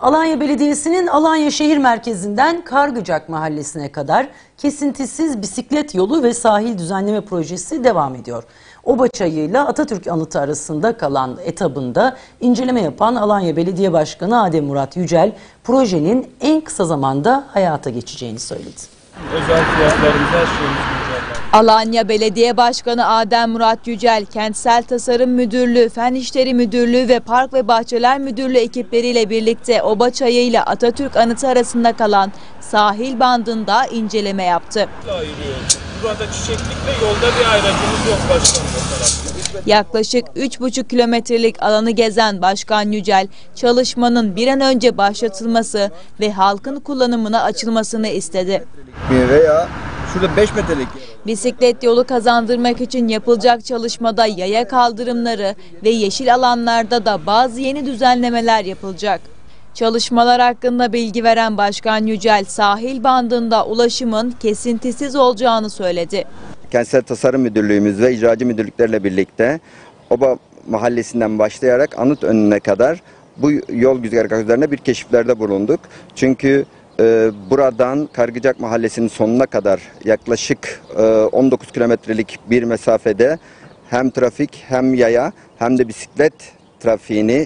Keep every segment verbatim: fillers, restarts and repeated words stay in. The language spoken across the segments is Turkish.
Alanya Belediyesi'nin Alanya şehir merkezinden Kargıcak Mahallesi'ne kadar kesintisiz bisiklet yolu ve sahil düzenleme projesi devam ediyor. Obaçayı ile Atatürk Anıtı arasında kalan etabında inceleme yapan Alanya Belediye Başkanı Adem Murat Yücel, projenin en kısa zamanda hayata geçeceğini söyledi. Özel fiyatlarımız, her şeyimiz güncel. Alanya Belediye Başkanı Adem Murat Yücel, Kentsel Tasarım Müdürlüğü, Fen İşleri Müdürlüğü ve Park ve Bahçeler Müdürlüğü ekipleriyle birlikte Obaçayı ile Atatürk Anıtı arasında kalan sahil bandında inceleme yaptı. Burada çiçeklikle yolda bir ayracımız yok başkanım o tarafta. Yaklaşık üç buçuk kilometrelik alanı gezen Başkan Yücel, çalışmanın bir an önce başlatılması ve halkın kullanımına açılmasını istedi. Veya şurada beş metrelik Bisiklet yolu kazandırmak için yapılacak çalışmada yaya kaldırımları ve yeşil alanlarda da bazı yeni düzenlemeler yapılacak. Çalışmalar hakkında bilgi veren Başkan Yücel, sahil bandında ulaşımın kesintisiz olacağını söyledi. Kentsel Tasarım Müdürlüğümüz ve icracı müdürlüklerle birlikte Oba Mahallesi'nden başlayarak anıt önüne kadar bu yol güzergahı üzerine bir keşiflerde bulunduk. Çünkü e, buradan Kargıcak Mahallesi'nin sonuna kadar yaklaşık e, on dokuz kilometrelik bir mesafede hem trafik hem yaya hem de bisiklet trafiğini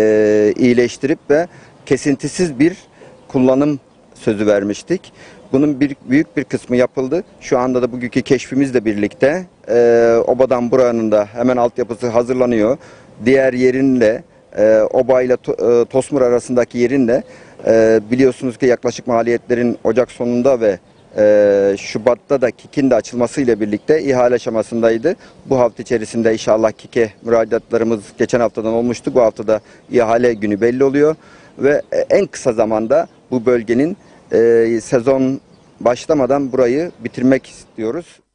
e, iyileştirip ve kesintisiz bir kullanım sözü vermiştik. Bunun bir, büyük bir kısmı yapıldı. Şu anda da bugünkü keşfimizle birlikte e, Oba'dan buranın da hemen altyapısı hazırlanıyor. Diğer yerinle e, Oba ile to, e, Tosmur arasındaki yerinle e, biliyorsunuz ki yaklaşık maliyetlerin Ocak sonunda ve e, Şubat'ta da KİK'in de açılmasıyla birlikte ihale aşamasındaydı. Bu hafta içerisinde inşallah KİK'e müracaatlarımız geçen haftadan olmuştu. Bu haftada ihale günü belli oluyor ve en kısa zamanda bu bölgenin Ee, sezon başlamadan burayı bitirmek istiyoruz.